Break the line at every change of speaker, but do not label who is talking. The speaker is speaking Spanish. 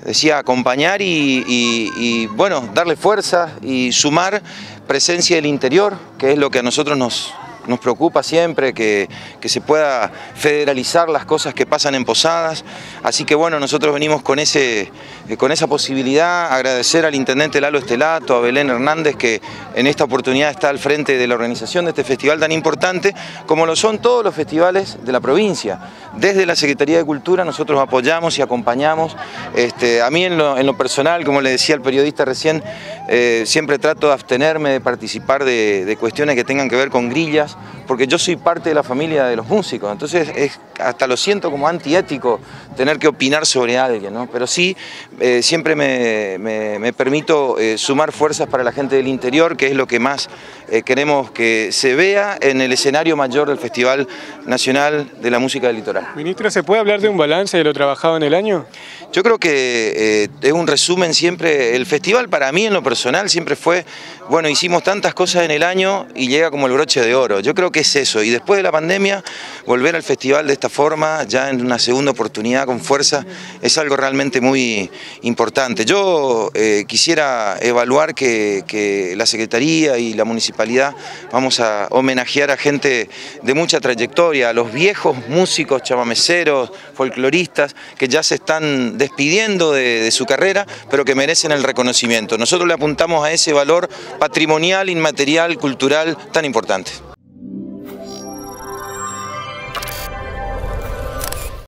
decía, acompañar y bueno, darle fuerza y sumar presencia del interior, que es lo que a nosotros nos preocupa siempre, que se pueda federalizar las cosas que pasan en Posadas. Así que bueno, nosotros venimos con esa posibilidad, agradecer al intendente Lalo Estelato, a Belén Hernández, que en esta oportunidad está al frente de la organización de este festival tan importante, como lo son todos los festivales de la provincia. Desde la Secretaría de Cultura nosotros apoyamos y acompañamos. A mí en lo personal, como le decía el periodista recién, siempre trato de abstenerme de participar de cuestiones que tengan que ver con grillas, porque yo soy parte de la familia de los músicos, entonces hasta lo siento como antiético tener que opinar sobre alguien, ¿no? Pero sí, siempre me permito sumar fuerzas para la gente del interior, que es lo que más queremos que se vea en el escenario mayor del Festival Nacional de la Música del Litoral.
Ministro, ¿se puede hablar de un balance de lo trabajado en el año?
Yo creo que es un resumen siempre. El festival para mí en lo personal siempre fue, bueno, hicimos tantas cosas en el año y llega como el broche de oro. Yo creo que es eso, y después de la pandemia volver al festival de esta forma, ya en una segunda oportunidad con fuerza, es algo realmente muy importante. Yo quisiera evaluar que la Secretaría y la Municipalidad vamos a homenajear a gente de mucha trayectoria, a los viejos músicos, chamameceros, folcloristas, que ya se están despidiendo de su carrera, pero que merecen el reconocimiento. Nosotros le apuntamos a ese valor patrimonial, inmaterial, cultural tan importante.